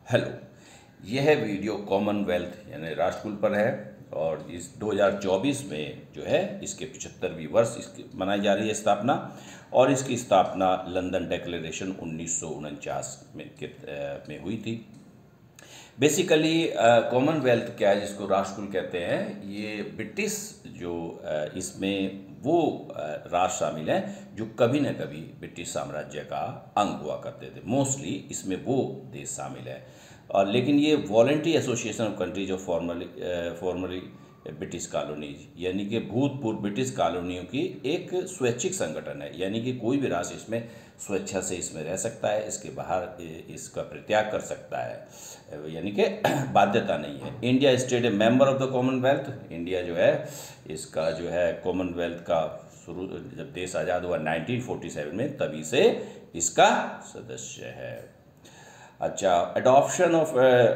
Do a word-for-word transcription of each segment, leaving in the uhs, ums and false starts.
Hello, यह video Commonwealth यानी राष्ट्रकुल पर है और इस दो हज़ार चौबीस में जो है इसके पचहत्तरवीं वर्ष इसकी मनाई जा रही है स्थापना। और इसकी स्थापना लंदन डिक्लेरेशन उन्नीस सौ उनचास में के में हुई थी। बेसिकली कॉमनवेल्थ क्या है जिसको राष्ट्रकुल कहते हैं, ये ब्रिटिश जो uh, इसमें वो uh, राष्ट्र शामिल हैं जो कभी न कभी ब्रिटिश साम्राज्य का अंग हुआ करते थे। मोस्टली इसमें वो देश शामिल है और लेकिन ये voluntary association of countries of formerly formerly British colonies यानी कि भूतपूर्व ब्रिटिश कॉलोनियों की एक स्वैच्छिक संगठन है। यानी कि कोई भी राष्ट्र इसमें स्वेच्छा से इसमें रह सकता है, इसके बाहर इसका परित्याग कर सकता है, यानी कि बाध्यता नहीं है। India state a member of the Commonwealth. India जो है इसका जो है कॉमनवेल्थ का शुरू जब देश आज़ाद हुआ नाइनटीन फोर्टी सेवन में, तभी से इसका सदस्य है। अच्छा, adoption of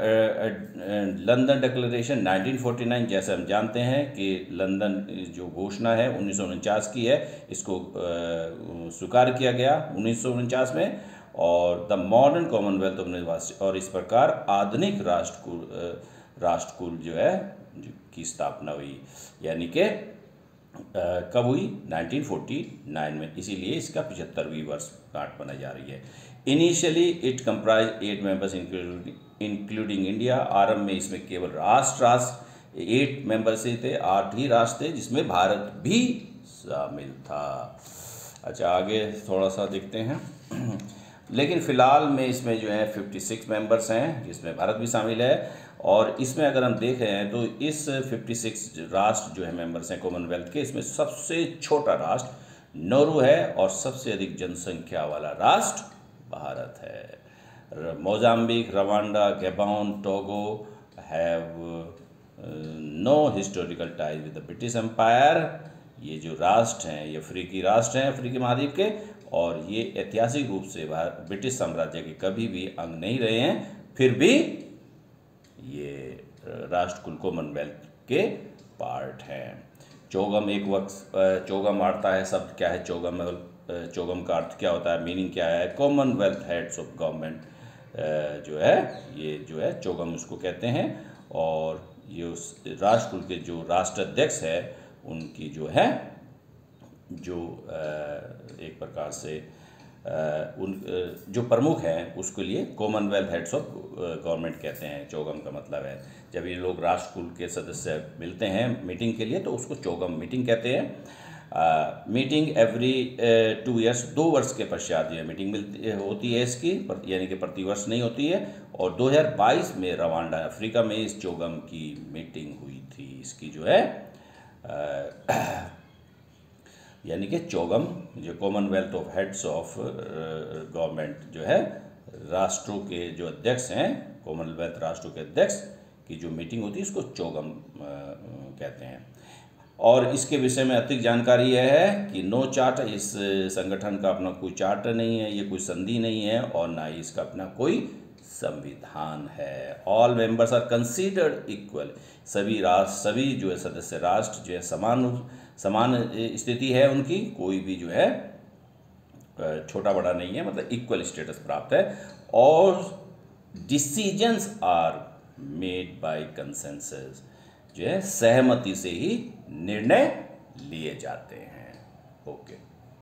London declaration nineteen forty nine, जैसे हम जानते हैं कि लंदन जो घोषणा है उन्नीस सौ उनचास की है, इसको uh, स्वीकार किया गया उन्नीस सौ उनचास में। और द मॉडर्न कॉमनवेल्थ ऑफ, और इस प्रकार आधुनिक राष्ट्रकुल राष्ट्रकुल जो है की स्थापना हुई, यानी कि कब हुई? नाइनटीन फोर्टी नाइन में। इसीलिए इसका पचहत्तरवीं वर्ष गांठ बनाई जा रही है। Initially it comprise eight members including India. आरंभ में इसमें केवल राष्ट्र राष्ट्र एट मेंबर से थे, आठ ही राष्ट्र थे जिसमें भारत भी शामिल था। अच्छा, आगे थोड़ा सा देखते हैं। लेकिन फ़िलहाल में इसमें जो है छप्पन मेंबर्स हैं जिसमें भारत भी शामिल है। और इसमें अगर हम देख रहे हैं तो इस छप्पन राष्ट्र जो है मेंबर्स हैं कॉमनवेल्थ के, इसमें सबसे छोटा राष्ट्र नौरू है और सबसे अधिक जनसंख्या वाला राष्ट्र भारत है। Mozambique, Rwanda, Gabon, Togo have no historical ties with the British Empire. ये जो राष्ट्र हैं ये अफ्रीकी राष्ट्र हैं, अफ्रीकी महाद्वीप के, और ये ऐतिहासिक रूप से ब्रिटिश साम्राज्य के कभी भी अंग नहीं रहे हैं, फिर भी ये राष्ट्रकुल कॉमनवेल्थ के पार्ट हैं। चौगम एक वक्त चौगम आता है शब्द क्या है? चौगम चौगम का अर्थ क्या होता है, मीनिंग क्या है? कॉमनवेल्थ हेड्स ऑफ गवर्नमेंट जो है ये जो है चौगम उसको कहते हैं। और ये उस राष्ट्रकुल के जो राष्ट्राध्यक्ष है उनकी जो है जो एक प्रकार से उन जो प्रमुख हैं उसके लिए कॉमनवेल्थ हेड्स ऑफ गवर्नमेंट कहते हैं। चौगम का मतलब है जब ये लोग राष्ट्रकुल के सदस्य मिलते हैं मीटिंग के लिए तो उसको चौगम मीटिंग कहते हैं। मीटिंग एवरी टू इयर्स, दो वर्ष के पश्चात जो है मीटिंग मिलती होती है इसकी, यानी कि प्रतिवर्ष नहीं होती है। और दो हज़ार बाईस में रवांडा अफ्रीका में इस चौगम की मीटिंग हुई थी। इसकी जो है आ, यानी कि चौगम जो Commonwealth of heads of government जो है राष्ट्रों के जो अध्यक्ष हैं, कॉमनवेल्थ राष्ट्रों के अध्यक्ष की जो मीटिंग होती है इसको चौगम कहते हैं। और इसके विषय में अतिरिक्त जानकारी यह है कि नो चार्टर, इस संगठन का अपना कोई चार्टर नहीं है, ये कोई संधि नहीं है और ना ही इसका अपना कोई संविधान है। All members are considered equal. सभी राष्ट्र सभी जो है सदस्य राष्ट्र जो है समान समान स्थिति है उनकी, कोई भी जो है छोटा बड़ा नहीं है, मतलब इक्वल स्टेटस प्राप्त है। और decisions are made by consensus, जो है सहमति से ही निर्णय लिए जाते हैं। ओके।